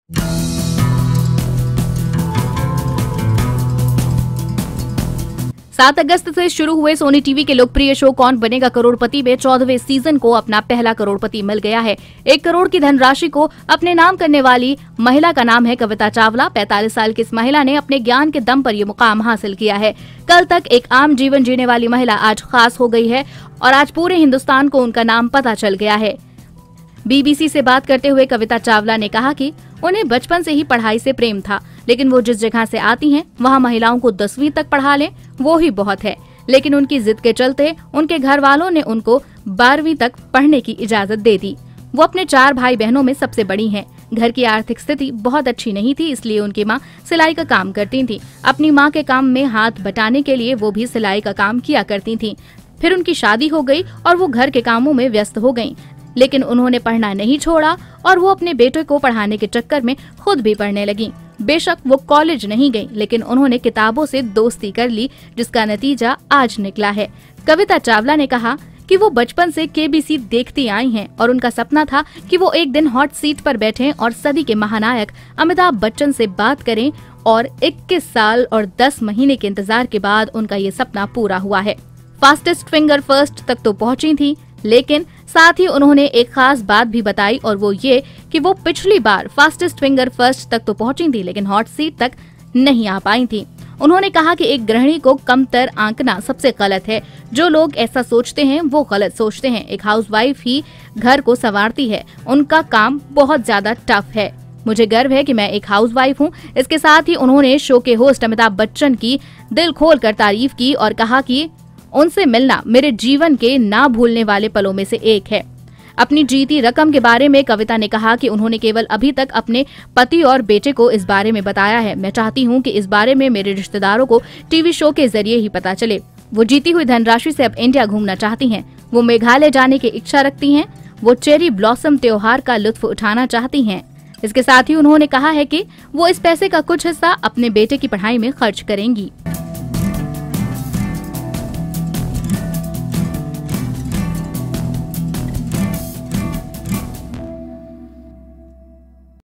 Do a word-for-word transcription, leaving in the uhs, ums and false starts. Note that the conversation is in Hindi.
सात अगस्त से शुरू हुए सोनी टीवी के लोकप्रिय शो कौन बनेगा करोड़पति में चौदहवें सीजन को अपना पहला करोड़पति मिल गया है। एक करोड़ की धनराशि को अपने नाम करने वाली महिला का नाम है कविता चावला। पैंतालीस साल की इस महिला ने अपने ज्ञान के दम पर ये मुकाम हासिल किया है। कल तक एक आम जीवन जीने वाली महिला आज खास हो गई है और आज पूरे हिंदुस्तान को उनका नाम पता चल गया है। बीबीसी से बात करते हुए कविता चावला ने कहा कि उन्हें बचपन से ही पढ़ाई से प्रेम था, लेकिन वो जिस जगह से आती हैं वहाँ महिलाओं को दसवीं तक पढ़ा लें वो ही बहुत है। लेकिन उनकी जिद के चलते उनके घर वालों ने उनको बारहवीं तक पढ़ने की इजाजत दे दी। वो अपने चार भाई बहनों में सबसे बड़ी हैं। घर की आर्थिक स्थिति बहुत अच्छी नहीं थी, इसलिए उनकी माँ सिलाई का काम करती थी। अपनी माँ के काम में हाथ बटाने के लिए वो भी सिलाई का काम किया करती थी। फिर उनकी शादी हो गई और वो घर के कामों में व्यस्त हो गयी, लेकिन उन्होंने पढ़ना नहीं छोड़ा और वो अपने बेटे को पढ़ाने के चक्कर में खुद भी पढ़ने लगी। बेशक वो कॉलेज नहीं गई, लेकिन उन्होंने किताबों से दोस्ती कर ली, जिसका नतीजा आज निकला है। कविता चावला ने कहा कि वो बचपन से केबीसी देखती आई हैं और उनका सपना था कि वो एक दिन हॉट सीट पर बैठें और सदी के महानायक अमिताभ बच्चन से बात करें, और इक्कीस साल और दस महीने के इंतजार के बाद उनका ये सपना पूरा हुआ है। फास्टेस्ट फिंगर फर्स्ट तक तो पहुंची थी, लेकिन साथ ही उन्होंने एक खास बात भी बताई, और वो ये कि वो पिछली बार फास्टेस्ट फिंगर फर्स्ट तक तो पहुंची थी, लेकिन हॉट सीट तक नहीं आ पाई थी। उन्होंने कहा कि एक गृहिणी को कमतर आंकना सबसे गलत है। जो लोग ऐसा सोचते हैं वो गलत सोचते हैं। एक हाउसवाइफ ही घर को संवारती है, उनका काम बहुत ज्यादा टफ है। मुझे गर्व है कि मैं एक हाउसवाइफ हूँ। इसके साथ ही उन्होंने शो के होस्ट अमिताभ बच्चन की दिल खोल कर तारीफ की और कहा कि उनसे मिलना मेरे जीवन के ना भूलने वाले पलों में से एक है। अपनी जीती रकम के बारे में कविता ने कहा कि उन्होंने केवल अभी तक अपने पति और बेटे को इस बारे में बताया है। मैं चाहती हूं कि इस बारे में मेरे रिश्तेदारों को टीवी शो के जरिए ही पता चले। वो जीती हुई धनराशि से अब इंडिया घूमना चाहती हैं। वो मेघालय जाने की इच्छा रखती हैं। वो चेरी ब्लॉसम त्योहार का लुत्फ उठाना चाहती हैं। इसके साथ ही उन्होंने कहा है कि वो इस पैसे का कुछ हिस्सा अपने बेटे की पढ़ाई में खर्च करेंगी।